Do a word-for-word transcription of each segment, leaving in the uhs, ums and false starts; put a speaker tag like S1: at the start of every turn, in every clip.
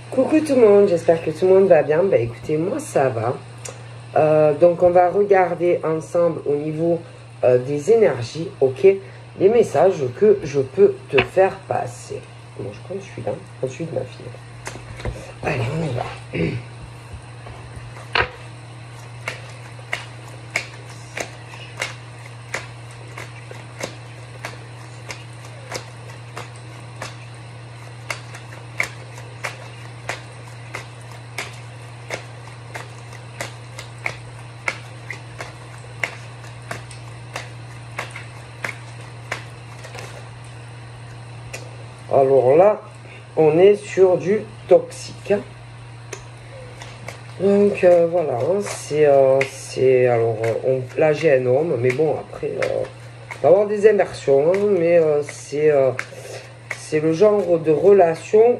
S1: Coucou tout le monde, j'espère que tout le monde va bien. Bah écoutez, moi ça va. Euh, donc on va regarder ensemble au niveau euh, des énergies, ok, les messages que je peux te faire passer. Bon, je prends celui-là, ensuite ma fille. Allez, on y va. Alors là, on est sur du toxique. Donc euh, voilà, hein, c'est euh, c'est alors on, là j'ai un homme, mais bon après euh, on va avoir des immersions, hein, mais euh, c'est euh, c'est le genre de relation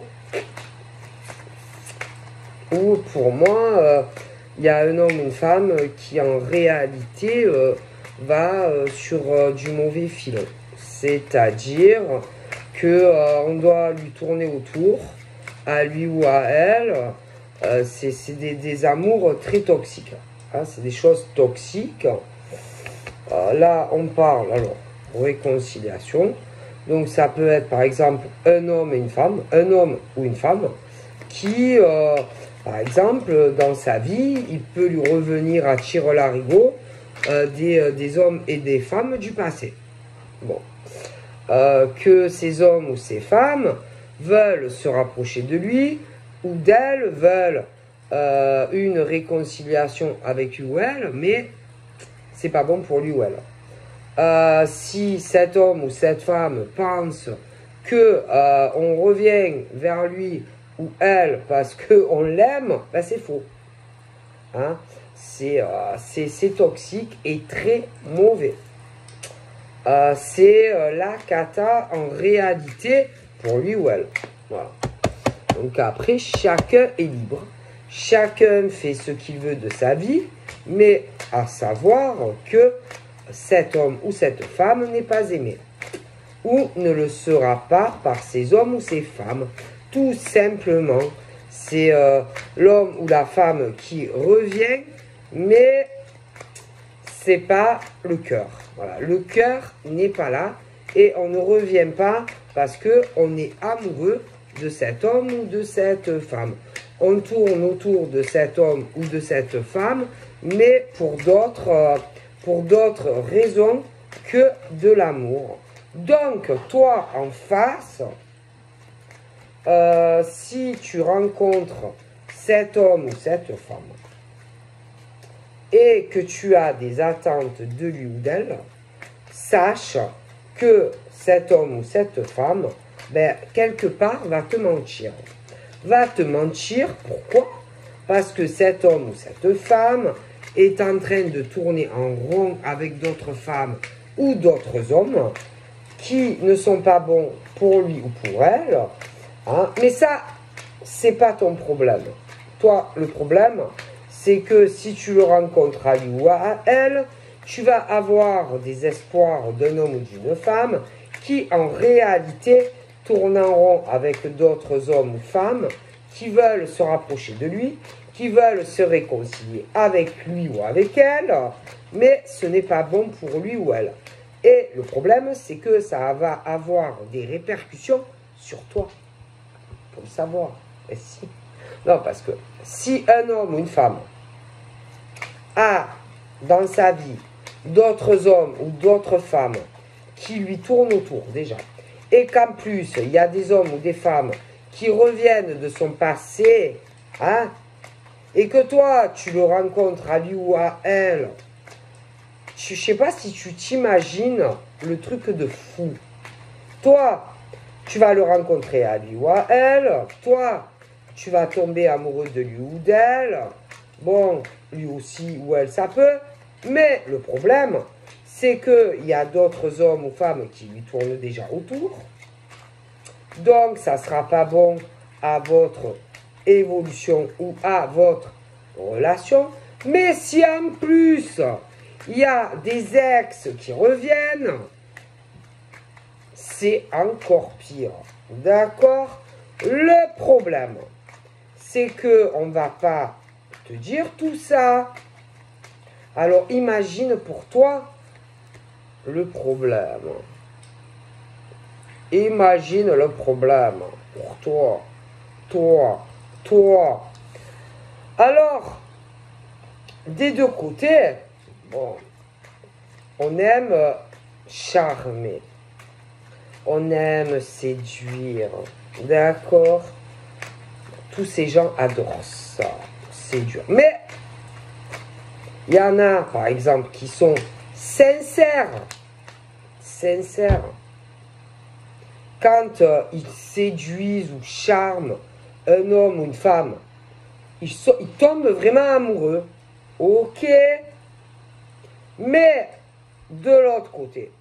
S1: où pour moi il euh, y a un homme, une femme qui en réalité euh, va euh, sur euh, du mauvais filon, c'est-à-dire que euh, on doit lui tourner autour, à lui ou à elle. Euh, c'est des, des amours très toxiques. Hein, c'est des choses toxiques. Euh, là, on parle, alors, réconciliation. Donc, ça peut être, par exemple, un homme et une femme, un homme ou une femme, qui, euh, par exemple, dans sa vie, il peut lui revenir à tire-larigot euh, des, euh, des hommes et des femmes du passé. Bon. Euh, que ces hommes ou ces femmes veulent se rapprocher de lui, ou d'elle, veulent euh, une réconciliation avec lui ou elle, mais c'est pas bon pour lui ou elle. Euh, si cet homme ou cette femme pense que euh, on revient vers lui ou elle parce qu'on l'aime, ben c'est faux. Hein? C'est euh, toxique et très mauvais. Euh, c'est euh, la cata en réalité pour lui ou elle. Voilà. Donc après, chacun est libre. Chacun fait ce qu'il veut de sa vie, mais à savoir que cet homme ou cette femme n'est pas aimé. Ou ne le sera pas par ces hommes ou ces femmes. Tout simplement, c'est euh, l'homme ou la femme qui revient, mais c'est pas le cœur. Voilà, le cœur n'est pas là et on ne revient pas parce que on est amoureux de cet homme ou de cette femme. On tourne autour de cet homme ou de cette femme, mais pour d'autres euh, pour d'autres raisons que de l'amour. Donc, toi, en face, euh, si tu rencontres cet homme ou cette femme et que tu as des attentes de lui ou d'elle, sache que cet homme ou cette femme, ben, quelque part, va te mentir. Va te mentir, pourquoi? Parce que cet homme ou cette femme est en train de tourner en rond avec d'autres femmes ou d'autres hommes qui ne sont pas bons pour lui ou pour elle. Hein? Mais ça, c'est pas ton problème. Toi, le problème, c'est que si tu le rencontres à lui ou à elle, tu vas avoir des espoirs d'un homme ou d'une femme qui, en réalité, tournent en rond avec d'autres hommes ou femmes qui veulent se rapprocher de lui, qui veulent se réconcilier avec lui ou avec elle, mais ce n'est pas bon pour lui ou elle. Et le problème, c'est que ça va avoir des répercussions sur toi. Pour le savoir. Et si. Non, parce que si un homme ou une femme a dans sa vie d'autres hommes ou d'autres femmes qui lui tournent autour déjà, et qu'en plus il y a des hommes ou des femmes qui reviennent de son passé, hein, et que toi tu le rencontres à lui ou à elle, je ne sais pas si tu t'imagines le truc de fou. Toi, tu vas le rencontrer à lui ou à elle, toi, tu vas tomber amoureux de lui ou d'elle, bon, lui aussi ou elle, ça peut, mais le problème, c'est qu'il y a d'autres hommes ou femmes qui lui tournent déjà autour, donc ça ne sera pas bon à votre évolution ou à votre relation, mais si en plus, il y a des ex qui reviennent, c'est encore pire, d'accord? Le problème, c'est que on va pas te dire tout ça. Alors imagine pour toi le problème. Imagine le problème pour toi, toi, toi. Alors, des deux côtés, bon, on aime charmer, on aime séduire, d'accord? Tous ces gens adorent ça, séduire. Mais, il y en a, par exemple, qui sont sincères, sincères. Quand euh, ils séduisent ou charment un homme ou une femme, ils, sont, ils tombent vraiment amoureux. Ok. Mais, de l'autre côté,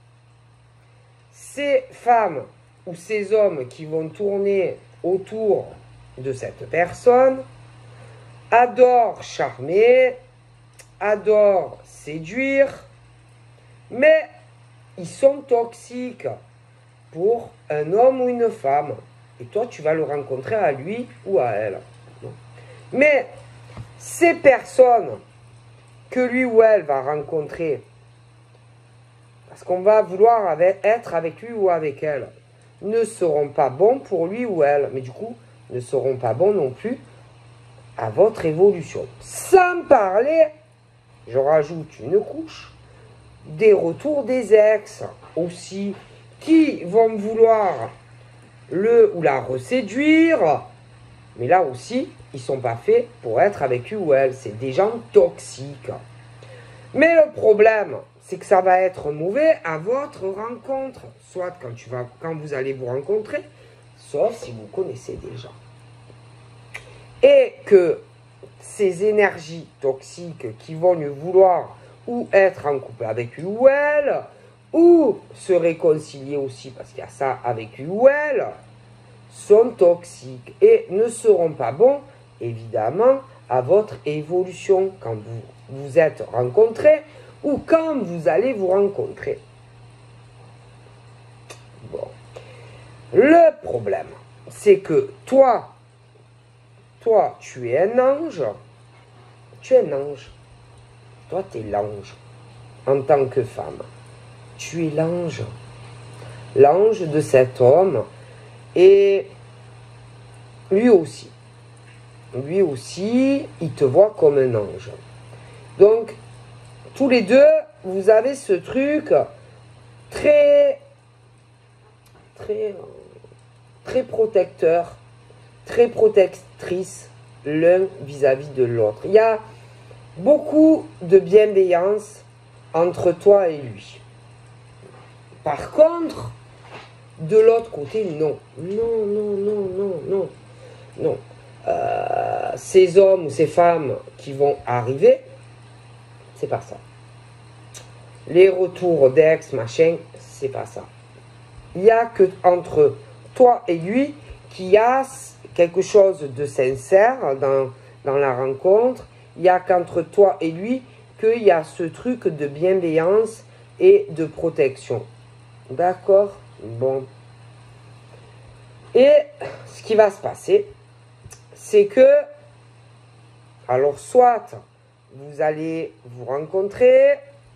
S1: ces femmes ou ces hommes qui vont tourner autour de cette personne adorent charmer, adorent séduire, mais ils sont toxiques pour un homme ou une femme. Et toi, tu vas le rencontrer à lui ou à elle. Mais ces personnes que lui ou elle va rencontrer, parce qu'on va vouloir avec, être avec lui ou avec elle, ne seront pas bons pour lui ou elle. Mais du coup, ne seront pas bons non plus à votre évolution. Sans parler, je rajoute une couche, des retours des ex aussi, qui vont vouloir le ou la reséduire, mais là aussi, ils ne sont pas faits pour être avec lui ou elle. C'est des gens toxiques. Mais le problème, c'est que ça va être mauvais à votre rencontre. Soit quand, tu vas, quand vous allez vous rencontrer, sauf si vous connaissez déjà. Et que ces énergies toxiques qui vont lui vouloir ou être en couple avec lui ou elle, ou se réconcilier aussi, parce qu'il y a ça avec lui ou elle, sont toxiques et ne seront pas bons, évidemment, à votre évolution quand vous vous êtes rencontrés ou quand vous allez vous rencontrer. Bon. Le problème, c'est que toi, toi, tu es un ange, tu es un ange, toi, tu es l'ange en tant que femme. Tu es l'ange, l'ange de cet homme, et lui aussi, lui aussi, il te voit comme un ange. Donc, tous les deux, vous avez ce truc très, très, très protecteur, très protectrice l'un vis-à-vis de l'autre. Il y a beaucoup de bienveillance entre toi et lui. Par contre, de l'autre côté, non. Non, non, non, non, non. Non. Euh, ces hommes ou ces femmes qui vont arriver, c'est pas ça. Les retours d'ex, machin, c'est pas ça. Il n'y a que entre toi et lui qu'il y a quelque chose de sincère dans, dans la rencontre. Il n'y a qu'entre toi et lui qu'il y a ce truc de bienveillance et de protection. D'accord? Bon. Et ce qui va se passer, c'est que, alors soit vous allez vous rencontrer,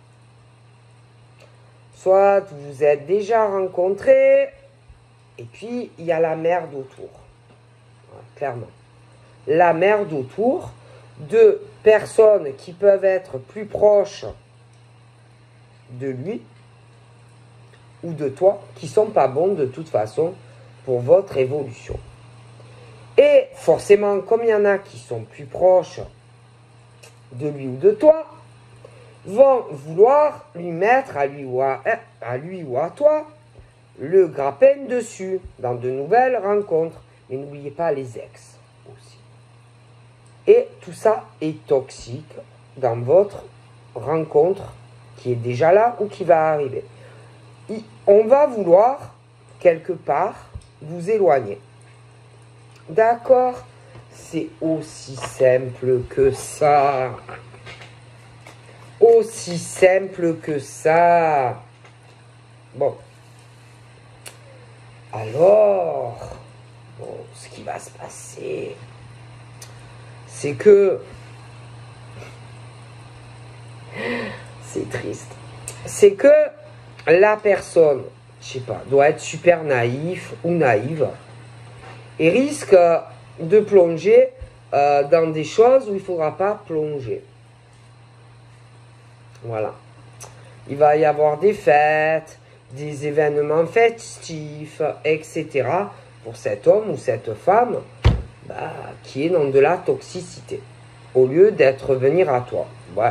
S1: soit vous vous êtes déjà rencontrés, et puis il y a la merde autour. Voilà, clairement. La merde autour de personnes qui peuvent être plus proches de lui ou de toi, qui ne sont pas bons de toute façon pour votre évolution. Et forcément, comme il y en a qui sont plus proches de lui ou de toi, vont vouloir lui mettre à lui ou à, à, lui ou à toi le grappin dessus dans de nouvelles rencontres. Mais n'oubliez pas les ex aussi. Et tout ça est toxique dans votre rencontre qui est déjà là ou qui va arriver. On va vouloir, quelque part, vous éloigner. D'accord? C'est aussi simple que ça. Aussi simple que ça. Bon. Alors, bon, ce qui va se passer, c'est que... C'est triste. C'est que la personne, je sais pas, doit être super naïf ou naïve et risque de plonger euh, dans des choses où il ne faudra pas plonger. Voilà. Il va y avoir des fêtes, des événements festifs, et cetera pour cet homme ou cette femme bah, qui est dans de la toxicité au lieu d'être venir à toi. Ouais.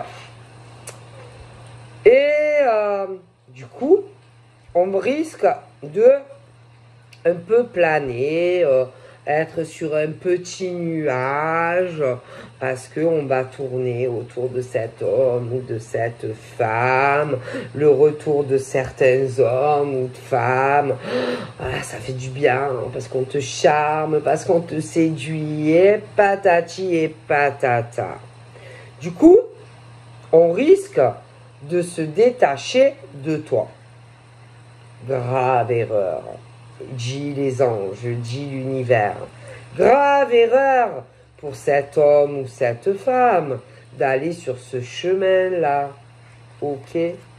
S1: Et euh, du coup, on risque de un peu planer, euh, être sur un petit nuage, parce qu'on va tourner autour de cet homme ou de cette femme, le retour de certains hommes ou de femmes. Voilà, ça fait du bien, hein, parce qu'on te charme, parce qu'on te séduit, et patati et patata. Du coup, on risque de se détacher de toi. Grave erreur. Dit les anges, dit l'univers. Grave erreur pour cet homme ou cette femme d'aller sur ce chemin-là. Ok?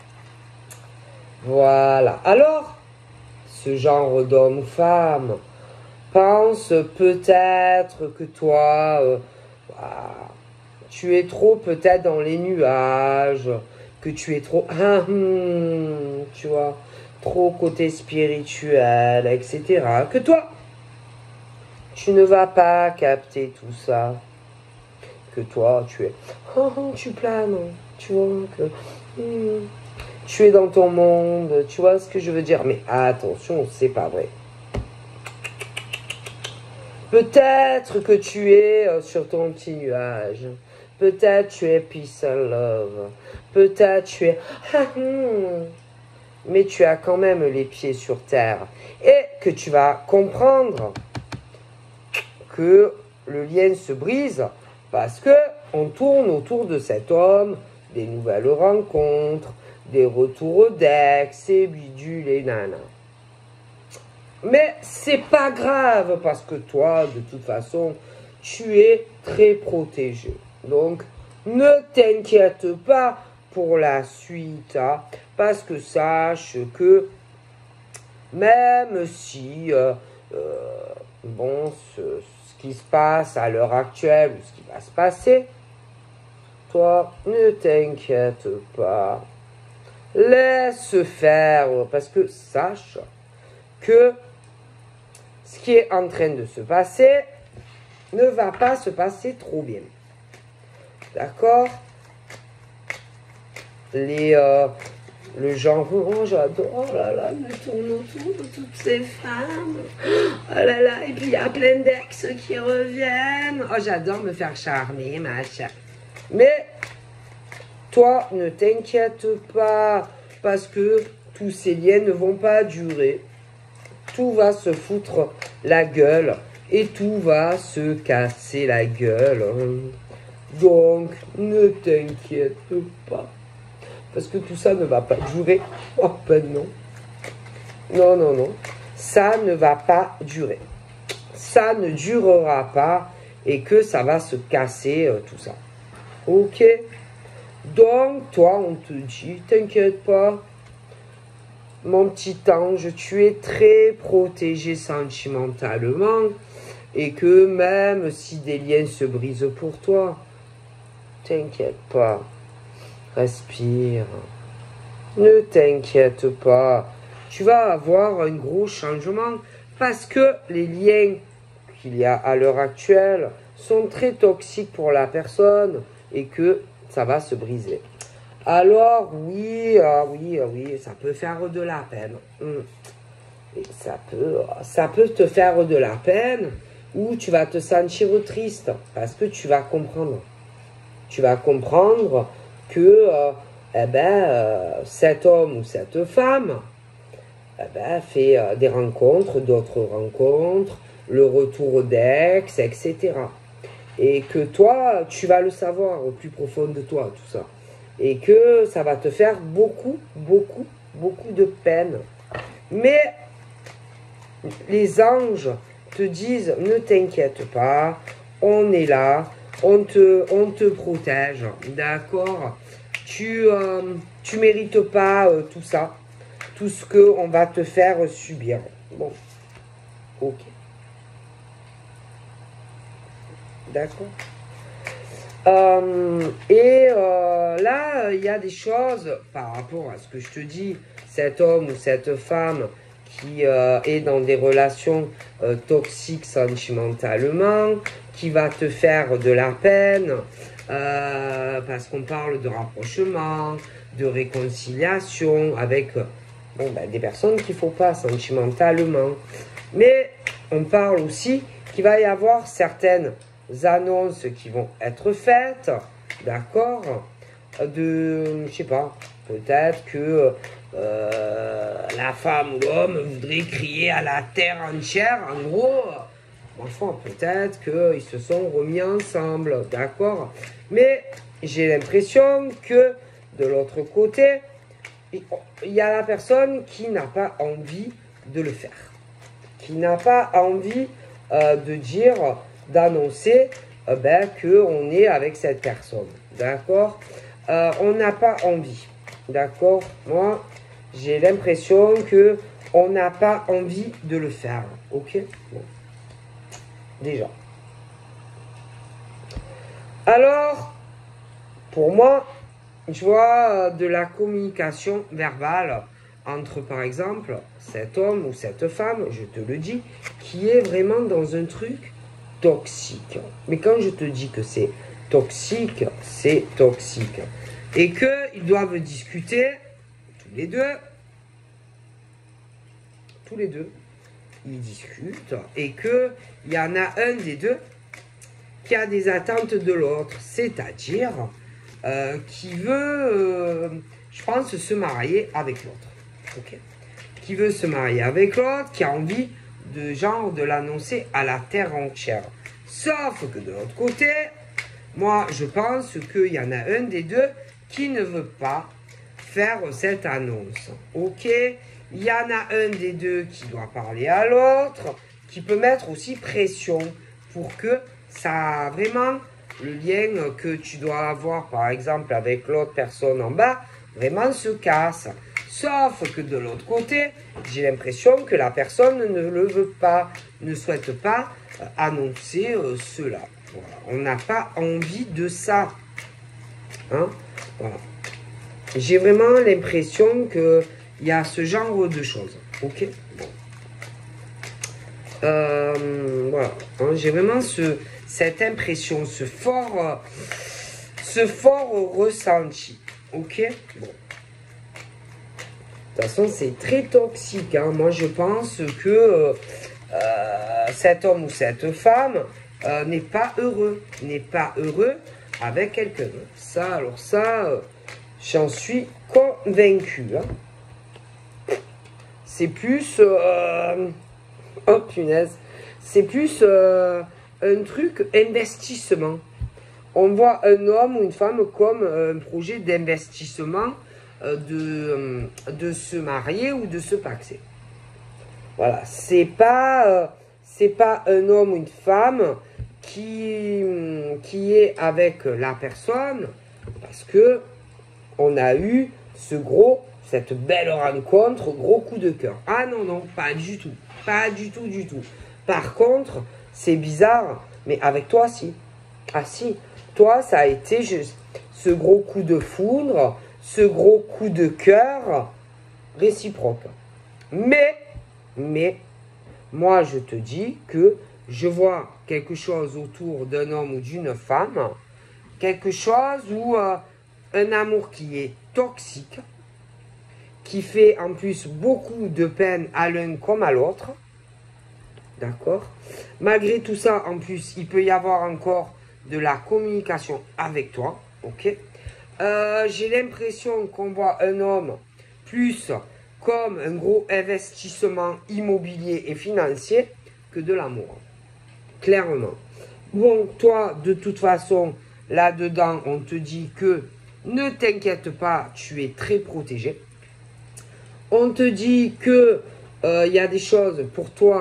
S1: Voilà. Alors, ce genre d'homme ou femme pense peut-être que toi, euh, bah, tu es trop peut-être dans les nuages, que tu es trop, ah, hum, tu vois, trop côté spirituel, et cetera. Que toi, tu ne vas pas capter tout ça. Que toi, tu es, oh, tu planes, tu vois, que hum, tu es dans ton monde, tu vois ce que je veux dire. Mais attention, c'est pas vrai. Peut-être que tu es sur ton petit nuage. Peut-être tu es peace and love. Peut-être tu es... Mais tu as quand même les pieds sur terre. Et que tu vas comprendre que le lien se brise parce que on tourne autour de cet homme, des nouvelles rencontres, des retours d'ex, et bidule et nana. Mais c'est pas grave parce que toi, de toute façon, tu es très protégé. Donc, ne t'inquiète pas pour la suite, hein, parce que sache que même si, euh, euh, bon, ce, ce qui se passe à l'heure actuelle, ou ce qui va se passer, toi, ne t'inquiète pas. Laisse faire, parce que sache que ce qui est en train de se passer ne va pas se passer trop bien. D'accord? Les, euh, le genre, oh j'adore, oh là là, me tourne autour de toutes ces femmes. Oh là là, et puis il y a plein d'ex qui reviennent. Oh, j'adore me faire charmer, machin. Mais, toi, ne t'inquiète pas, parce que tous ces liens ne vont pas durer. Tout va se foutre la gueule et tout va se casser la gueule. Donc, ne t'inquiète pas. Parce que tout ça ne va pas durer. Oh ben non. Non, non, non. Ça ne va pas durer. Ça ne durera pas et que ça va se casser euh, tout ça. Ok? Donc, toi, on te dit, t'inquiète pas. Mon petit ange, tu es très protégé sentimentalement et que même si des liens se brisent pour toi, t'inquiète pas, respire, ne t'inquiète pas, tu vas avoir un gros changement parce que les liens qu'il y a à l'heure actuelle sont très toxiques pour la personne et que ça va se briser. Alors, oui, ah oui, ah oui, ça peut faire de la peine. Hum. Et ça peut, ça peut te faire de la peine ou tu vas te sentir triste parce que tu vas comprendre. Tu vas comprendre que euh, eh ben, euh, cet homme ou cette femme eh ben, fait euh, des rencontres, d'autres rencontres, le retour d'ex, et cetera. Et que toi, tu vas le savoir au plus profond de toi, tout ça. Et que ça va te faire beaucoup, beaucoup, beaucoup de peine. Mais les anges te disent, ne t'inquiète pas, on est là, on te, on te protège, d'accord? Tu, euh, tu mérites pas euh, tout ça, tout ce qu'on va te faire subir. Bon, ok. D'accord. Euh, et euh, là, il y a des choses par rapport à ce que je te dis, cet homme ou cette femme qui euh, est dans des relations euh, toxiques sentimentalement, qui va te faire de la peine, euh, parce qu'on parle de rapprochement, de réconciliation avec bon, ben, des personnes qu'il ne faut pas sentimentalement. Mais on parle aussi qu'il va y avoir certaines annonces qui vont être faites, d'accord, de, je sais pas, peut-être que euh, la femme ou l'homme voudrait crier à la terre entière, en gros, enfin, peut-être qu'ils se sont remis ensemble, d'accord, mais j'ai l'impression que de l'autre côté, il y a la personne qui n'a pas envie de le faire, qui n'a pas envie euh, de dire, d'annoncer euh, ben, qu'on est avec cette personne, d'accord, euh, on n'a pas envie, d'accord, moi, j'ai l'impression que on n'a pas envie de le faire, ok, bon. Déjà. Alors, pour moi, je vois de la communication verbale entre, par exemple, cet homme ou cette femme, je te le dis, qui est vraiment dans un truc toxique. Mais quand je te dis que c'est toxique, c'est toxique. Et qu'ils doivent discuter, tous les deux, tous les deux, ils discutent, et qu'il y en a un des deux qui a des attentes de l'autre, c'est-à-dire euh, qui veut, euh, je pense, se marier avec l'autre. Ok, qui veut se marier avec l'autre, qui a envie de genre de l'annoncer à la terre entière. Sauf que de l'autre côté, moi je pense qu'il y en a un des deux qui ne veut pas faire cette annonce. Ok, il y en a un des deux qui doit parler à l'autre, qui peut mettre aussi pression pour que ça vraiment le lien que tu dois avoir par exemple avec l'autre personne en bas vraiment se casse. Sauf que de l'autre côté, j'ai l'impression que la personne ne le veut pas, ne souhaite pas euh, annoncer euh, cela. Voilà. On n'a pas envie de ça. Hein? Voilà. J'ai vraiment l'impression qu'il y a ce genre de choses. Ok, bon. Euh, voilà. Hein, j'ai vraiment ce, cette impression, ce fort, euh, ce fort ressenti. Ok, bon. De toute façon, c'est très toxique. Hein. Moi, je pense que euh, euh, cet homme ou cette femme euh, n'est pas heureux. N'est pas heureux avec quelqu'un. Ça, alors ça, euh, j'en suis convaincu. Hein. C'est plus... Euh, oh, punaise. C'est plus euh, un truc investissement. On voit un homme ou une femme comme un projet d'investissement De, de se marier ou de se paxer. Voilà, c'est pas euh, c'est pas un homme ou une femme qui, qui est avec la personne parce que on a eu ce gros, cette belle rencontre, gros coup de cœur. Ah non, non, pas du tout. Pas du tout, du tout. Par contre, c'est bizarre, mais avec toi, si. Ah si, toi, ça a été juste ce gros coup de foudre, ce gros coup de cœur réciproque. Mais, mais, moi je te dis que je vois quelque chose autour d'un homme ou d'une femme, quelque chose où euh, un amour qui est toxique, qui fait en plus beaucoup de peine à l'un comme à l'autre, d'accord? Malgré tout ça, en plus, il peut y avoir encore de la communication avec toi, ok? Euh, j'ai l'impression qu'on voit un homme plus comme un gros investissement immobilier et financier que de l'amour. Clairement. Bon, toi, de toute façon, là-dedans, on te dit que ne t'inquiète pas, tu es très protégé. On te dit que il euh, y a des choses pour toi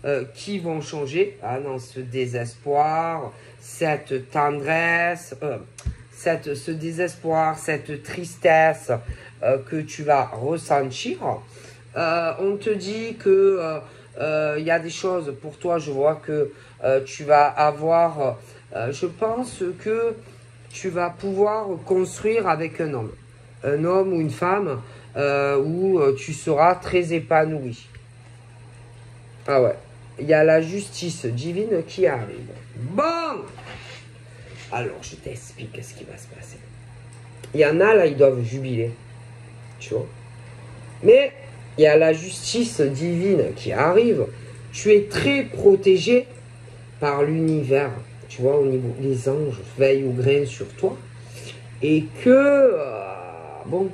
S1: euh, qui vont changer hein, dans ce désespoir, cette tendresse, euh, cette, ce désespoir, cette tristesse euh, que tu vas ressentir. Euh, on te dit que il euh, euh, y a des choses pour toi, je vois que euh, tu vas avoir, euh, je pense que tu vas pouvoir construire avec un homme, un homme ou une femme euh, où euh, tu seras très épanoui. Ah ouais, il y a la justice divine qui arrive. Bon, alors je t'explique ce qui va se passer. Il y en a là, ils doivent jubiler, tu vois. Mais il y a la justice divine qui arrive. Tu es très protégé par l'univers. Tu vois, au niveau des anges veillent au grain sur toi. Et que, euh, bon,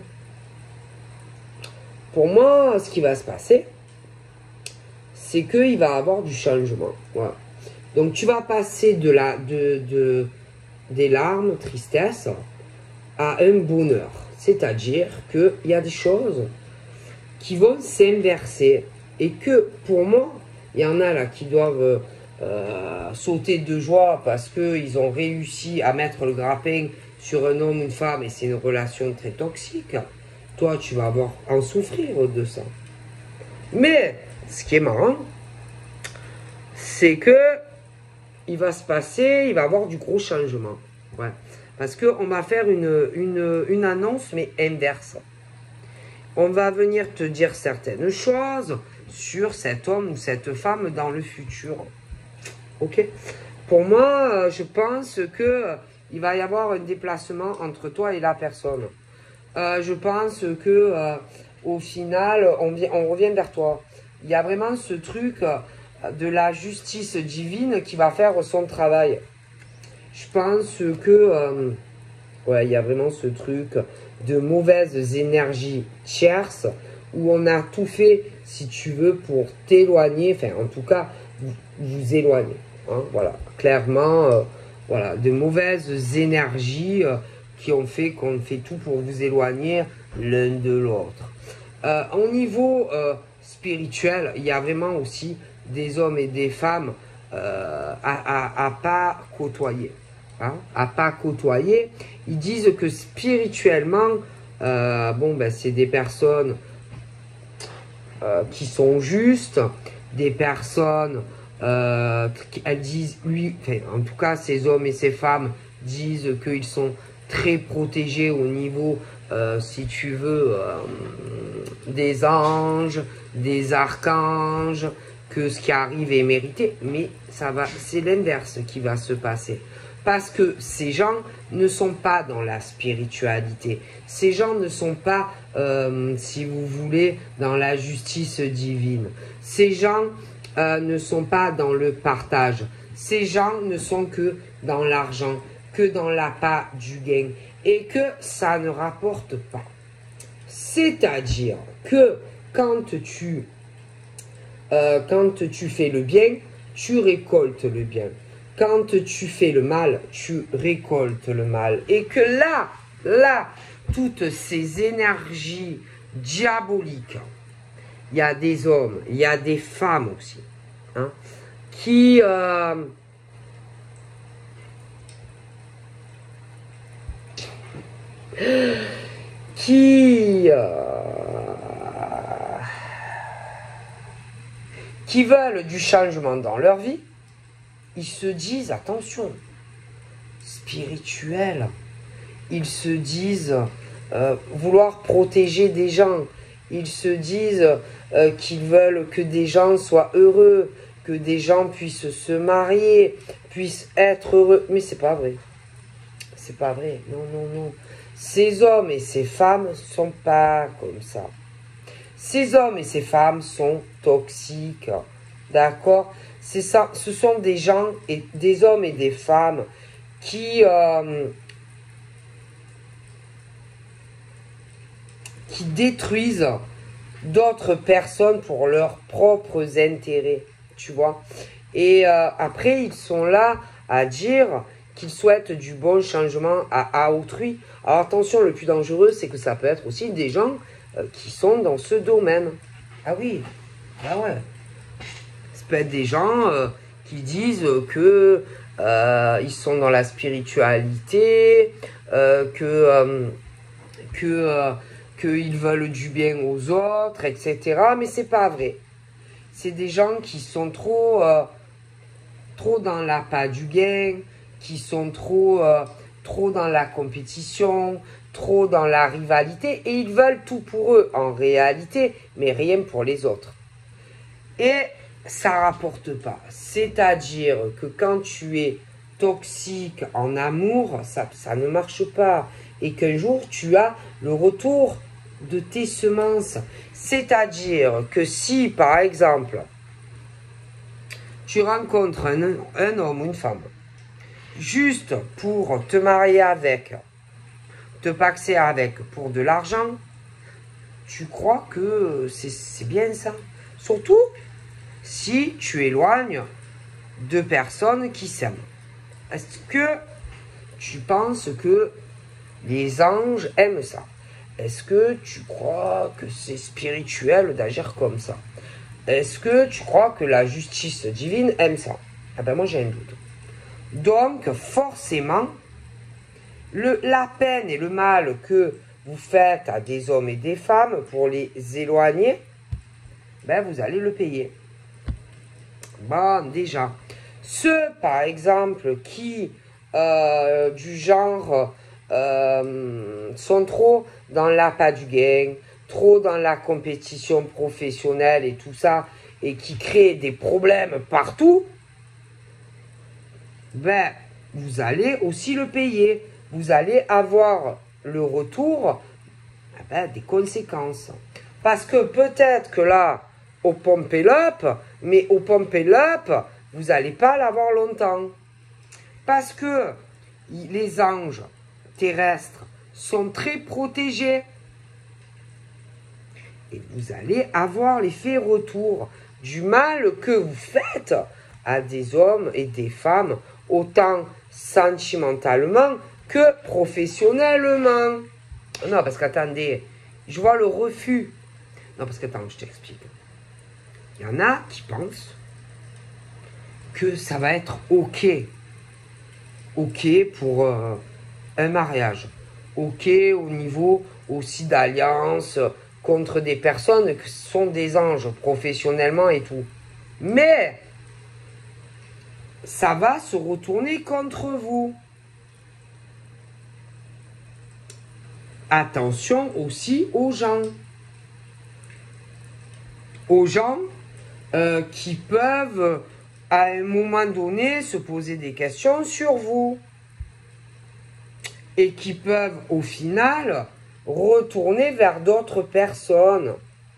S1: pour moi, ce qui va se passer, c'est qu'il va y avoir du changement. Voilà. Donc, tu vas passer de la, de, de, des larmes, tristesse, à un bonheur. C'est-à-dire qu'il y a des choses qui vont s'inverser. Et que, pour moi, il y en a là qui doivent euh, sauter de joie parce qu'ils ont réussi à mettre le grappin sur un homme ou une femme et c'est une relation très toxique. Toi, tu vas avoir en souffrir de ça. Mais, ce qui est marrant, c'est que il va se passer, il va y avoir du gros changement. Ouais. Parce qu'on va faire une, une, une annonce, mais inverse. On va venir te dire certaines choses sur cet homme ou cette femme dans le futur. Ok? Pour moi, je pense que il va y avoir un déplacement entre toi et la personne. Euh, je pense que euh, au final, on, vient, on revient vers toi. Il y a vraiment ce truc euh, de la justice divine qui va faire son travail. Je pense que euh, ouais, il y a vraiment ce truc de mauvaises énergies tierces où on a tout fait, si tu veux, pour t'éloigner, enfin en tout cas, vous, vous éloigner. Hein, voilà, clairement, euh, voilà, de mauvaises énergies euh, qui ont fait qu'on fait tout pour vous éloigner l'un de l'autre. Euh, au niveau euh, spirituel, il y a vraiment aussi des hommes et des femmes euh, à, à, à pas côtoyer. Hein, à pas côtoyer. Ils disent que spirituellement, euh, bon, ben, c'est des personnes euh, qui sont justes, des personnes, euh, elles disent, lui, enfin, en tout cas, ces hommes et ces femmes disent qu'ils sont très protégés au niveau, euh, si tu veux, euh, des anges, des archanges, que ce qui arrive est mérité, mais ça va, c'est l'inverse qui va se passer. Parce que ces gens ne sont pas dans la spiritualité. Ces gens ne sont pas, euh, si vous voulez, dans la justice divine. Ces gens euh, ne sont pas dans le partage. Ces gens ne sont que dans l'argent, que dans l'appât du gain. Et que ça ne rapporte pas. C'est-à-dire que quand tu, euh, quand tu fais le bien, tu récoltes le bien. Quand tu fais le mal, tu récoltes le mal. Et que là, là, toutes ces énergies diaboliques, il y a des hommes, il y a des femmes aussi, hein, qui... Euh, qui... Euh, qui veulent du changement dans leur vie. Ils se disent, attention, spirituel, ils se disent euh, vouloir protéger des gens, ils se disent euh, qu'ils veulent que des gens soient heureux, que des gens puissent se marier, puissent être heureux, mais c'est pas vrai, c'est pas vrai, non, non, non, ces hommes et ces femmes sont pas comme ça, ces hommes et ces femmes sont toxiques, d'accord? C'est ça, ce sont des gens, et des hommes et des femmes qui, euh, qui détruisent d'autres personnes pour leurs propres intérêts, tu vois. Et euh, après, ils sont là à dire qu'ils souhaitent du bon changement à, à autrui. Alors attention, le plus dangereux, c'est que ça peut être aussi des gens euh, qui sont dans ce domaine. Ah oui, ah ouais. peut être des gens euh, qui disent que euh, ils sont dans la spiritualité, euh, que euh, que euh, qu'ils veulent du bien aux autres, et cetera. Mais c'est pas vrai. C'est des gens qui sont trop euh, trop dans l'appât du gain, qui sont trop euh, trop dans la compétition, trop dans la rivalité, et ils veulent tout pour eux en réalité, mais rien pour les autres. Et ça rapporte pas. C'est-à-dire que quand tu es toxique en amour, ça, ça ne marche pas. Et qu'un jour, tu as le retour de tes semences. C'est-à-dire que si, par exemple, tu rencontres un, un homme ou une femme, juste pour te marier avec, te paxer avec pour de l'argent, tu crois que c'est bien ça. Surtout si tu éloignes deux personnes qui s'aiment. Est-ce que tu penses que les anges aiment ça? Est-ce que tu crois que c'est spirituel d'agir comme ça? Est-ce que tu crois que la justice divine aime ça? Ah ben moi j'ai un doute. Donc forcément, le, la peine et le mal que vous faites à des hommes et des femmes pour les éloigner, ben vous allez le payer. Bon, déjà, ceux, par exemple, qui, euh, du genre, euh, sont trop dans l'appât du gain, trop dans la compétition professionnelle et tout ça, et qui créent des problèmes partout, ben, vous allez aussi le payer. Vous allez avoir le retour ben, des conséquences. Parce que peut-être que là, au Pump It Up, mais au Pump It Up, vous n'allez pas l'avoir longtemps. Parce que les anges terrestres sont très protégés. Et vous allez avoir l'effet retour du mal que vous faites à des hommes et des femmes, autant sentimentalement que professionnellement. Non, parce qu'attendez, je vois le refus. Non, parce qu'attends, je t'explique. Il y en a qui pensent que ça va être OK. OK pour euh, un mariage. OK au niveau aussi d'alliance contre des personnes qui sont des anges professionnellement et tout. Mais ça va se retourner contre vous. Attention aussi aux gens. Aux gens euh, qui peuvent à un moment donné se poser des questions sur vous. Et qui peuvent au final retourner vers d'autres personnes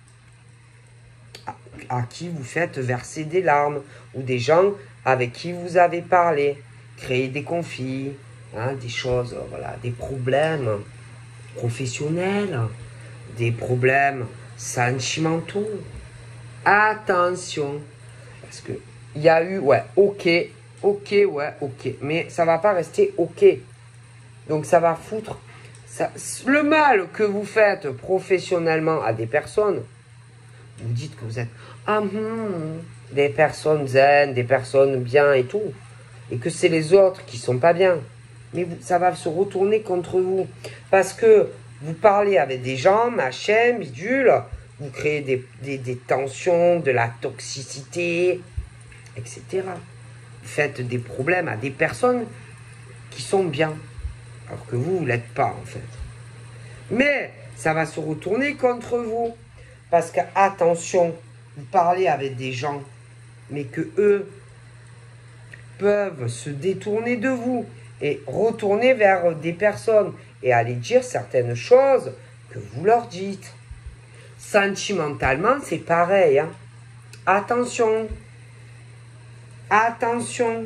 S1: à, à qui vous faites verser des larmes ou des gens avec qui vous avez parlé, créer des conflits, hein, des choses, voilà, des problèmes professionnels, des problèmes sentimentaux. Attention, parce que il y a eu, ouais, ok, ok, ouais, ok, mais ça va pas rester ok. Donc ça va foutre ça, le mal que vous faites professionnellement à des personnes. Vous dites que vous êtes ah, hum, des personnes zen, des personnes bien et tout, et que c'est les autres qui sont pas bien. Mais vous, ça va se retourner contre vous parce que vous parlez avec des gens, machin, bidule, vous créez des, des, des tensions, de la toxicité, et cetera. Vous faites des problèmes à des personnes qui sont bien. Alors que vous, vous ne l'êtes pas, en fait. Mais ça va se retourner contre vous. Parce que, attention, vous parlez avec des gens, mais que eux peuvent se détourner de vous et retourner vers des personnes et aller dire certaines choses que vous leur dites. Sentimentalement, c'est pareil. Hein. Attention. Attention.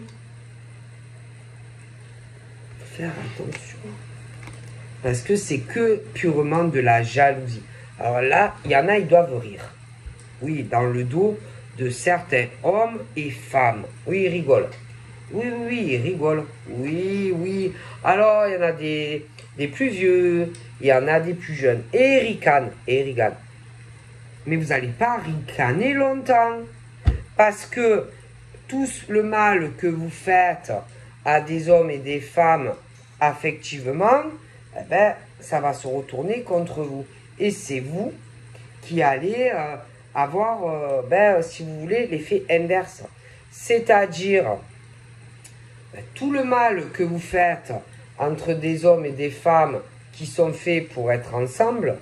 S1: Faire attention. Parce que c'est que purement de la jalousie. Alors là, il y en a, ils doivent rire. Oui, dans le dos de certains hommes et femmes. Oui, ils rigolent. Oui, oui, oui, ils rigolent. Oui, oui. Alors, il y en a des, des plus vieux, il y en a des plus jeunes. Et ils ricanent, et ils ricanent. Mais vous n'allez pas ricaner longtemps. Parce que tout le mal que vous faites à des hommes et des femmes affectivement, eh ben, ça va se retourner contre vous. Et c'est vous qui allez euh, avoir, euh, ben, si vous voulez, l'effet inverse. C'est-à-dire, ben, tout le mal que vous faites entre des hommes et des femmes qui sont faits pour être ensemble,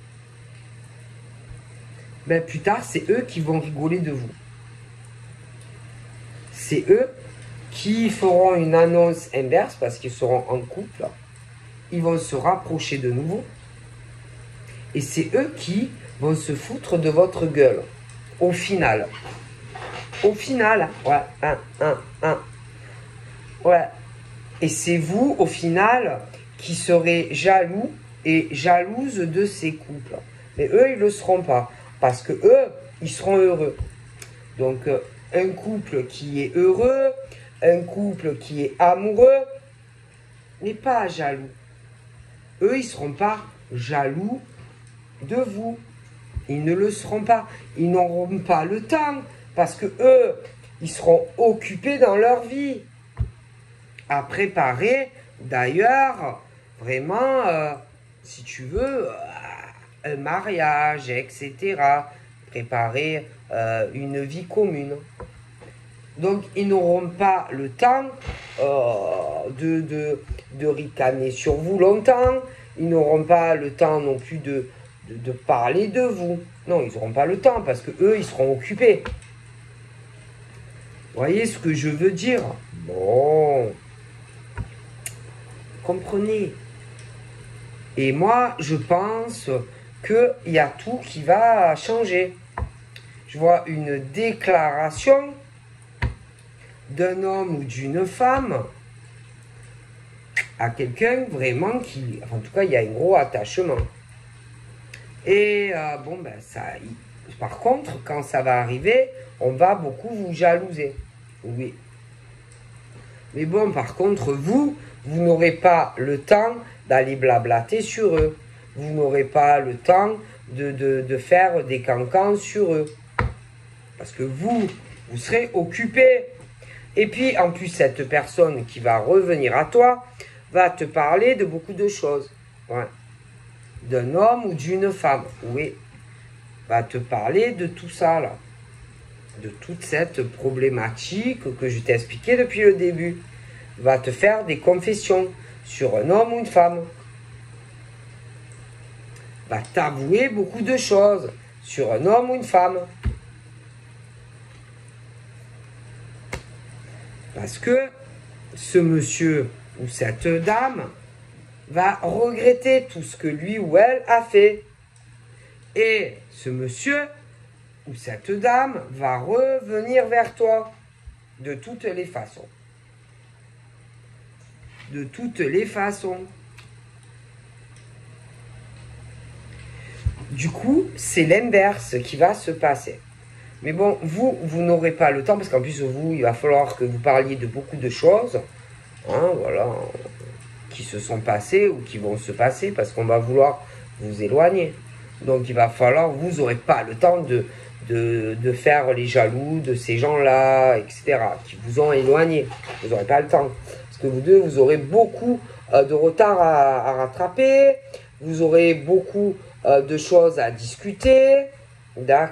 S1: ben, plus tard, c'est eux qui vont rigoler de vous. C'est eux qui feront une annonce inverse parce qu'ils seront en couple. Ils vont se rapprocher de nouveau. Et c'est eux qui vont se foutre de votre gueule. Au final. Au final. Ouais, un, un, un. Ouais. Et c'est vous, au final, qui serez jaloux et jalouse de ces couples. Mais eux, ils ne le seront pas. Parce que eux, ils seront heureux. Donc, euh, un couple qui est heureux, un couple qui est amoureux, n'est pas jaloux. Eux, ils ne seront pas jaloux de vous. Ils ne le seront pas. Ils n'auront pas le temps. Parce que eux, ils seront occupés dans leur vie. À préparer, d'ailleurs, vraiment, euh, si tu veux, euh, un mariage, et cetera. Préparer euh, une vie commune. Donc, ils n'auront pas le temps euh, de, de, de ricaner sur vous longtemps. Ils n'auront pas le temps non plus de, de, de parler de vous. Non, ils n'auront pas le temps parce que eux, ils seront occupés. Vous voyez ce que je veux dire? Bon. Comprenez. Et moi, je pense qu'il y a tout qui va changer. Je vois une déclaration d'un homme ou d'une femme à quelqu'un vraiment qui... Enfin, en tout cas, il y a un gros attachement. Et euh, bon, ben ça... Par contre, quand ça va arriver, on va beaucoup vous jalouser. Oui. Mais bon, par contre, vous, vous n'aurez pas le temps d'aller blablater sur eux. Vous n'aurez pas le temps de, de, de faire des cancans sur eux. Parce que vous, vous serez occupé. Et puis, en plus, cette personne qui va revenir à toi va te parler de beaucoup de choses. Ouais. D'un homme ou d'une femme. Oui. Va te parler de tout ça, là. De toute cette problématique que je t'ai expliquée depuis le début. Va te faire des confessions sur un homme ou une femme. Va t'avouer beaucoup de choses sur un homme ou une femme. Parce que ce monsieur ou cette dame va regretter tout ce que lui ou elle a fait. Et ce monsieur ou cette dame va revenir vers toi de toutes les façons. De toutes les façons. Du coup, c'est l'inverse qui va se passer. Mais bon, vous, vous n'aurez pas le temps, parce qu'en plus, vous, il va falloir que vous parliez de beaucoup de choses, hein, voilà, qui se sont passées ou qui vont se passer, parce qu'on va vouloir vous éloigner. Donc, il va falloir, vous n'aurez pas le temps de, de, de faire les jaloux de ces gens-là, et cetera, qui vous ont éloigné. Vous n'aurez pas le temps. Parce que vous deux, vous aurez beaucoup euh, de retard à, à rattraper, vous aurez beaucoup euh, de choses à discuter, d'accord ?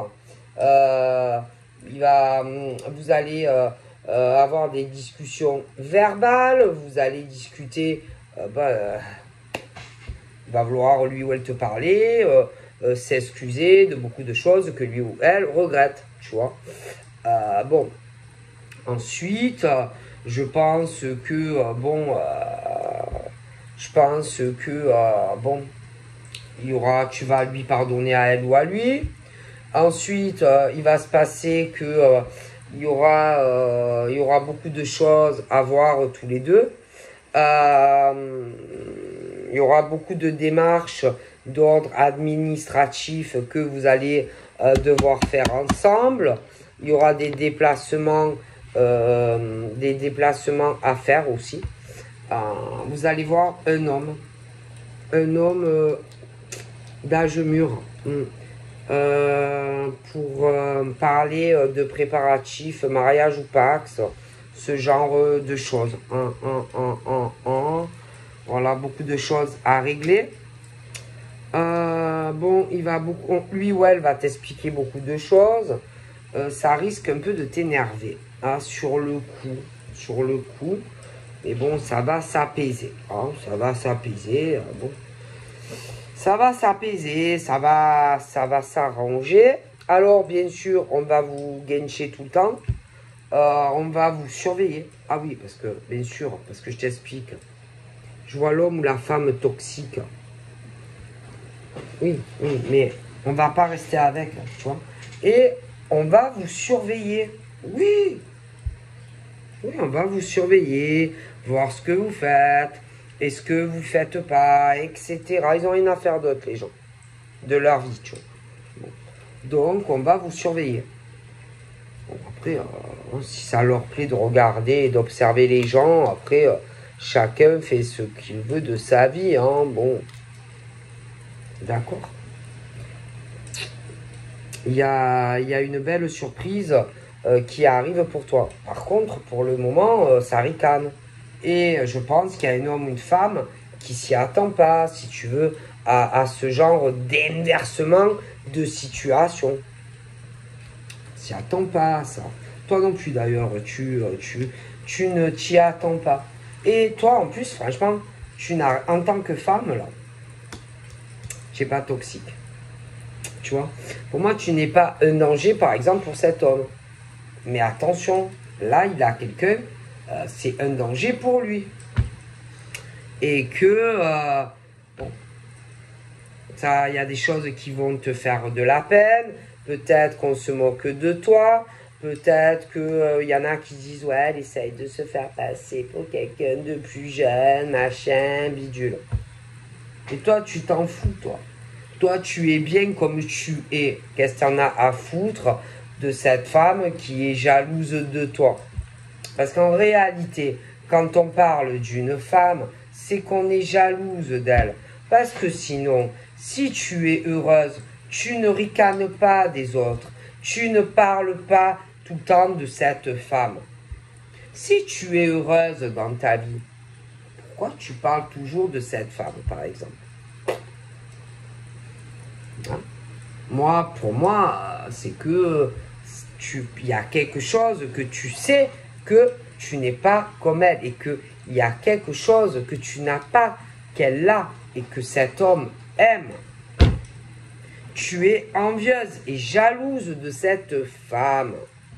S1: Euh, il va, vous allez euh, euh, avoir des discussions verbales, vous allez discuter, euh, bah, euh, il va vouloir lui ou elle te parler, euh, euh, s'excuser de beaucoup de choses que lui ou elle regrette, tu vois. Euh, bon, ensuite, euh, je pense que, euh, bon, euh, je pense que, euh, bon, il y aura, tu vas lui pardonner à elle ou à lui. Ensuite, euh, il va se passer que euh, il y aura, euh, il y aura beaucoup de choses à voir euh, tous les deux. Euh, il y aura beaucoup de démarches d'ordre administratif que vous allez euh, devoir faire ensemble. Il y aura des déplacements, euh, des déplacements à faire aussi. Euh, vous allez voir un homme, un homme euh, d'âge mûr. Hmm. euh, pour euh, parler euh, de préparatifs, mariage ou pax, ce genre euh, de choses. Un, un, un, un, un. Voilà, beaucoup de choses à régler. Euh, bon, il va beaucoup, lui ou elle va t'expliquer beaucoup de choses. Euh, ça risque un peu de t'énerver hein, sur le coup, sur le coup. Mais bon, ça va s'apaiser. Hein, ça va s'apaiser. Bon. Ça va s'apaiser, ça va, ça va s'arranger. Alors, bien sûr, on va vous gancher tout le temps. Euh, on va vous surveiller. Ah oui, parce que, bien sûr, parce que je t'explique. Je vois l'homme ou la femme toxique. Oui, oui, mais on va pas rester avec, tu vois. Et on va vous surveiller. Oui. Oui, on va vous surveiller, voir ce que vous faites, et ce que vous faites pas, et cetera. Ils n'ont rien à faire d'autre, les gens, de leur vie, tu vois. Bon. Donc, on va vous surveiller. Bon, après, euh, si ça leur plaît de regarder et d'observer les gens, après, euh, chacun fait ce qu'il veut de sa vie, hein. Bon. D'accord. Il y a, il y a une belle surprise euh, qui arrive pour toi. Par contre, pour le moment, euh, ça ricane. Et je pense qu'il y a un homme ou une femme qui s'y attend pas, si tu veux, à, à ce genre d'inversement de situation. S'y attend pas, ça. Toi non plus, d'ailleurs, tu, tu, tu ne t'y attends pas. Et toi, en plus, franchement, tu n'as, en tant que femme, là, tu n'es pas toxique. Tu vois, pour moi, tu n'es pas un danger, par exemple, pour cet homme. Mais attention, là, il a quelqu'un, euh, c'est un danger pour lui. Et que, euh, bon, ça, il y a des choses qui vont te faire de la peine. Peut-être qu'on se moque de toi. Peut-être qu'il euh, y en a qui disent, ouais, elle essaye de se faire passer pour quelqu'un de plus jeune, machin, bidule. Et toi, tu t'en fous, toi. Toi, tu es bien comme tu es. Qu'est-ce que tu en as à foutre de cette femme qui est jalouse de toi? Parce qu'en réalité, quand on parle d'une femme, c'est qu'on est jalouse d'elle. Parce que sinon, si tu es heureuse, tu ne ricanes pas des autres. Tu ne parles pas tout le temps de cette femme. Si tu es heureuse dans ta vie, pourquoi tu parles toujours de cette femme, par exemple? Hein? Moi, pour moi, c'est que il y a quelque chose que tu sais que tu n'es pas comme elle et qu'il y a quelque chose que tu n'as pas qu'elle a et que cet homme aime. Tu es envieuse et jalouse de cette femme.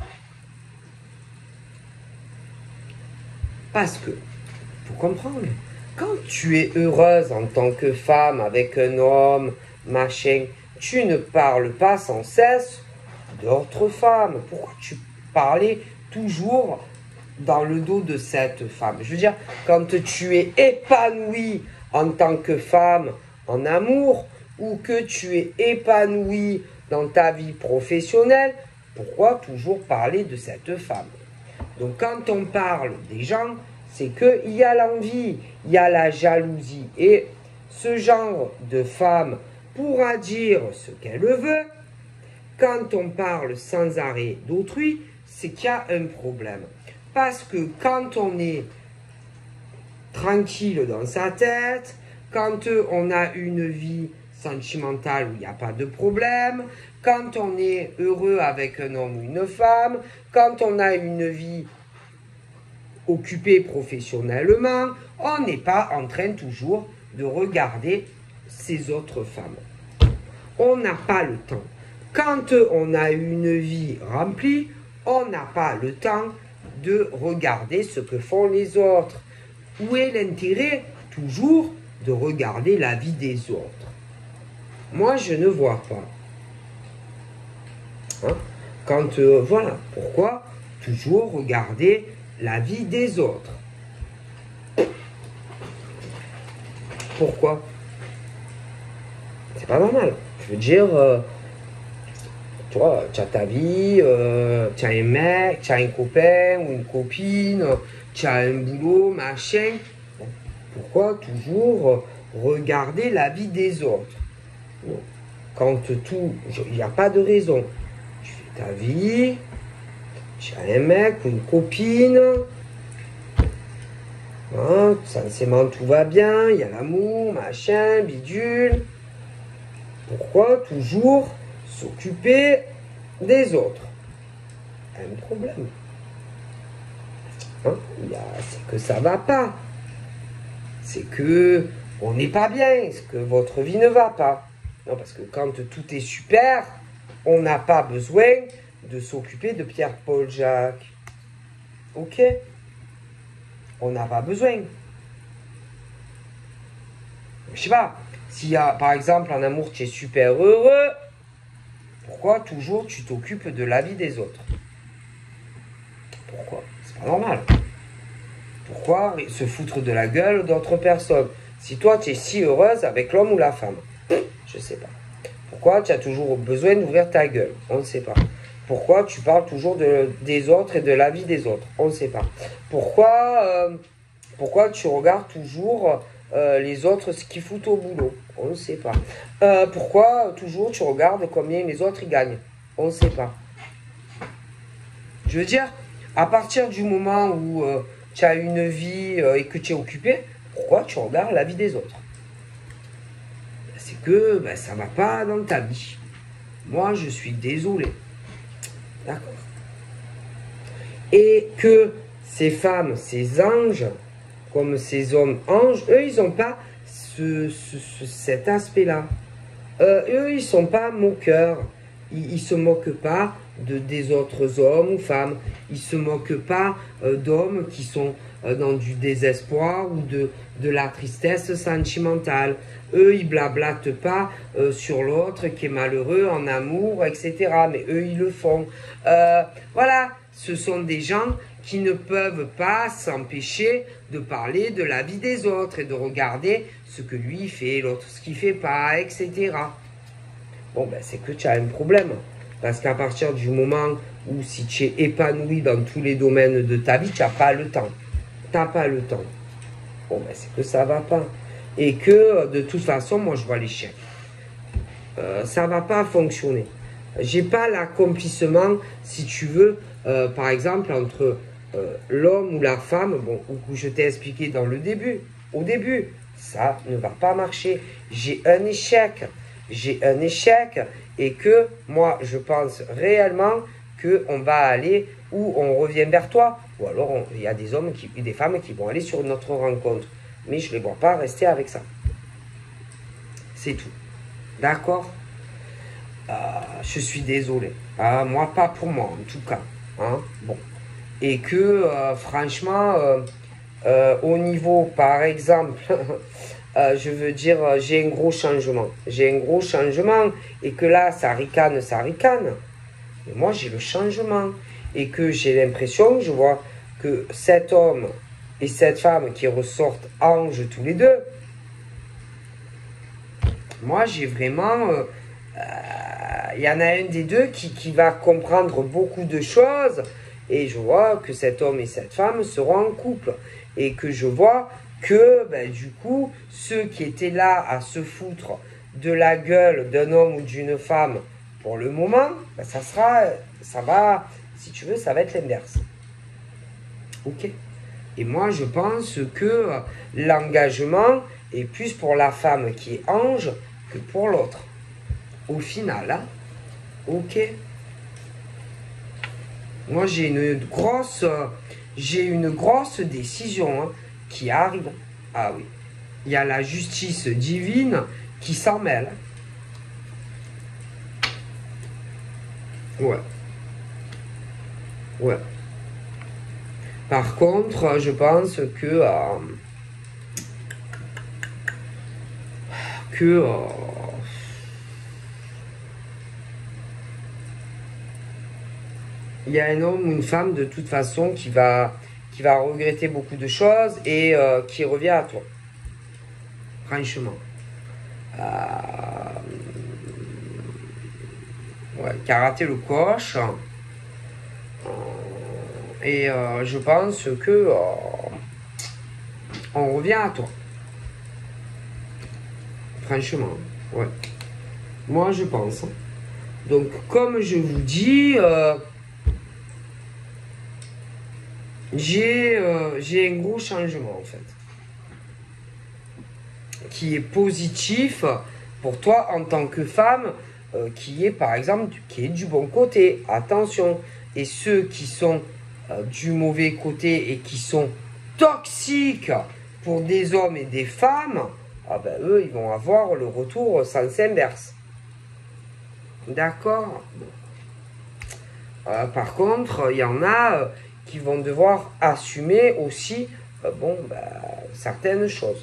S1: Parce que, pour comprendre, quand tu es heureuse en tant que femme avec un homme, machin, tu ne parles pas sans cesse d'autres femmes. Pourquoi tu parlais toujours dans le dos de cette femme? Je veux dire, quand tu es épanouie en tant que femme en amour, ou que tu es épanouie dans ta vie professionnelle, pourquoi toujours parler de cette femme? Donc quand on parle des gens, c'est qu'il y a l'envie, il y a la jalousie. Et ce genre de femme pourra dire ce qu'elle veut. Quand on parle sans arrêt d'autrui, c'est qu'il y a un problème. Parce que quand on est tranquille dans sa tête, quand on a une vie sentimentale où il n'y a pas de problème, quand on est heureux avec un homme ou une femme, quand on a une vie occupée professionnellement, on n'est pas en train toujours de regarder ces autres femmes. On n'a pas le temps. Quand on a une vie remplie, on n'a pas le temps de regarder ce que font les autres. Où est l'intérêt toujours de regarder la vie des autres? Moi, je ne vois pas. Hein? Quand, euh, voilà, pourquoi toujours regarder la vie des autres? Pourquoi? C'est pas normal. Je veux dire, euh, tu vois, tu as ta vie, euh, tu as un mec, tu as un copain ou une copine, tu as un boulot, machin. Pourquoi toujours regarder la vie des autres? quand tout, il n'y a pas de raison. Tu fais ta vie, tu as un mec ou une copine, hein, sensiblement tout va bien, il y a l'amour, machin, bidule. Pourquoi toujours s'occuper des autres? Un problème. Hein, c'est que ça va pas. C'est que on n'est pas bien, c'est que votre vie ne va pas. Non, parce que quand tout est super, on n'a pas besoin de s'occuper de Pierre, Paul, Jacques. Ok? On n'a pas besoin. Je sais pas, s'il y a, par exemple, en amour, tu es super heureux, pourquoi toujours tu t'occupes de la vie des autres? Pourquoi? C'est pas normal. Pourquoi se foutre de la gueule d'autres personnes? Si toi, tu es si heureuse avec l'homme ou la femme, je sais pas. Pourquoi tu as toujours besoin d'ouvrir ta gueule? On ne sait pas. Pourquoi tu parles toujours de, des autres et de la vie des autres? On ne sait pas. Pourquoi, euh, pourquoi tu regardes toujours euh, les autres, ce qu'ils foutent au boulot? On ne sait pas. Euh, pourquoi toujours tu regardes combien les autres ils gagnent? On ne sait pas. Je veux dire, à partir du moment où euh, tu as une vie euh, et que tu es occupé, pourquoi tu regardes la vie des autres? C'est que ben, ça ne va pas dans ta vie. Moi, je suis désolé. D'accord. Et que ces femmes, ces anges, comme ces hommes anges, eux, ils n'ont pas ce, ce, ce, cet aspect-là. Euh, eux, ils ne sont pas moqueurs. Ils ne se moquent pas de, des autres hommes ou femmes. Ils ne se moquent pas euh, d'hommes qui sont euh, dans du désespoir ou de, de la tristesse sentimentale. Eux, ils blablatent pas euh, sur l'autre qui est malheureux en amour, et cetera. Mais eux, ils le font. Euh, voilà, ce sont des gens qui ne peuvent pas s'empêcher de parler de la vie des autres et de regarder ce que lui fait, l'autre ce qu'il fait pas, et cetera. Bon, ben, c'est que tu as un problème. Parce qu'à partir du moment où si tu es épanoui dans tous les domaines de ta vie, tu n'as pas le temps. Tu n'as pas le temps. Bon, ben, c'est que ça ne va pas. Et que, de toute façon, moi, je vois l'échec. Euh, ça ne va pas fonctionner. J'ai pas l'accomplissement, si tu veux, euh, par exemple, entre euh, l'homme ou la femme, bon, où je t'ai expliqué dans le début, au début, ça ne va pas marcher. J'ai un échec. J'ai un échec et que moi, je pense réellement qu'on va aller ou on revient vers toi. Ou alors, il y a des hommes, qui, des femmes qui vont aller sur notre rencontre. Mais je ne les vois pas rester avec ça. C'est tout. D'accord? euh, Je suis désolé. Euh, moi, pas pour moi, en tout cas. Hein? Bon. Et que, euh, franchement, euh, euh, au niveau, par exemple... Euh, je veux dire, euh, j'ai un gros changement. J'ai un gros changement et que là, ça ricane, ça ricane. Mais moi, j'ai le changement et que j'ai l'impression, je vois que cet homme et cette femme qui ressortent anges tous les deux, moi, j'ai vraiment... Il euh, euh, y en a un des deux qui, qui va comprendre beaucoup de choses et je vois que cet homme et cette femme seront en couple et que je vois... que, ben, du coup, ceux qui étaient là à se foutre de la gueule d'un homme ou d'une femme, pour le moment, ben, ça sera, ça va, si tu veux, ça va être l'inverse. Ok? Et moi, je pense que l'engagement est plus pour la femme qui est ange que pour l'autre. Au final, hein? Ok? Moi, j'ai une grosse, j'ai une grosse décision, hein, qui arrive. Ah oui. Il y a la justice divine qui s'en mêle. Ouais. Ouais. Par contre, je pense que... Euh, que... Euh, il y a un homme ou une femme, de toute façon, qui va... qui va regretter beaucoup de choses et euh, qui revient à toi. Franchement. Euh, ouais, qui a raté le coche. Euh, et euh, je pense que euh, on revient à toi. Franchement, ouais. Moi, je pense. Donc, comme je vous dis, euh, j'ai euh, j'ai un gros changement, en fait, qui est positif pour toi en tant que femme, euh, qui est, par exemple, qui est du bon côté. Attention. Et ceux qui sont euh, du mauvais côté et qui sont toxiques pour des hommes et des femmes, ah ben, eux, ils vont avoir le retour sens inverse. D'accord. euh, Par contre, il y en a euh, qui vont devoir assumer aussi euh, bon, ben, certaines choses.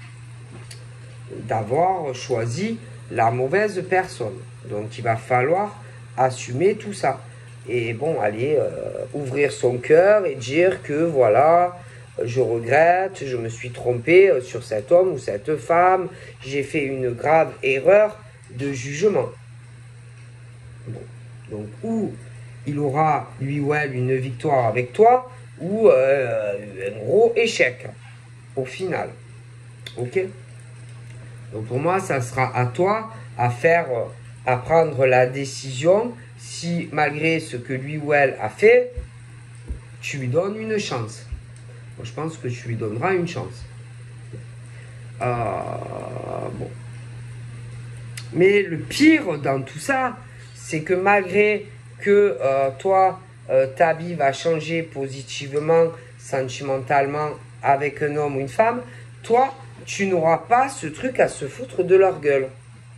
S1: D'avoir choisi la mauvaise personne. Donc, il va falloir assumer tout ça. Et bon, aller euh, ouvrir son cœur et dire que voilà, je regrette, je me suis trompé sur cet homme ou cette femme, j'ai fait une grave erreur de jugement. Bon. Donc, ou il aura, lui ou elle, une victoire avec toi, ou euh, un gros échec, au final. Ok? Donc, pour moi, ça sera à toi à faire, à prendre la décision. Si malgré ce que lui ou elle a fait, tu lui donnes une chance. Moi, je pense que tu lui donneras une chance. Euh, bon. Mais le pire dans tout ça, c'est que malgré que euh, toi, euh, ta vie va changer positivement, sentimentalement, avec un homme ou une femme, toi, tu n'auras pas ce truc à se foutre de leur gueule.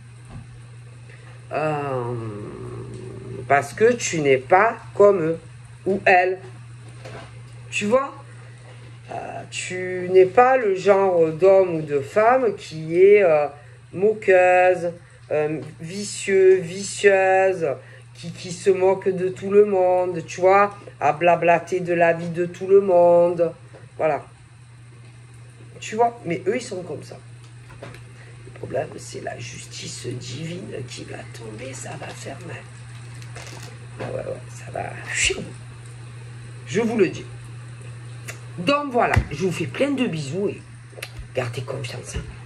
S1: Euh... Parce que tu n'es pas comme eux ou elles. Tu vois, euh, tu n'es pas le genre d'homme ou de femme qui est euh, moqueuse, euh, vicieux, vicieuse, qui, qui se moque de tout le monde, tu vois, à blablater de la vie de tout le monde. Voilà. Tu vois, mais eux, ils sont comme ça. Le problème, c'est la justice divine qui va tomber, ça va faire mal. Ah ouais, ouais, ça va. Je vous le dis. Donc voilà, je vous fais plein de bisous et gardez confiance.